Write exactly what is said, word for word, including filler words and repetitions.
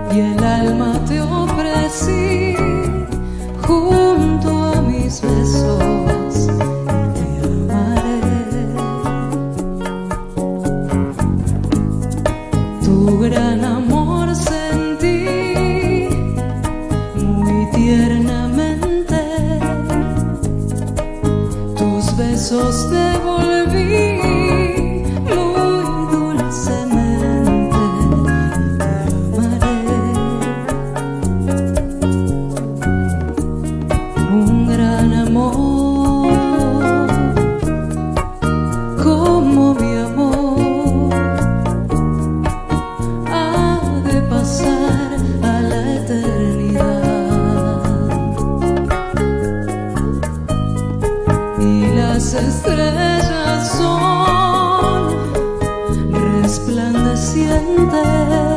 y el alma te ofrecí junto a mis besos y te amaré. Tu gran amor sentí muy tiernamente, tus besos devolví estrellas son resplandecientes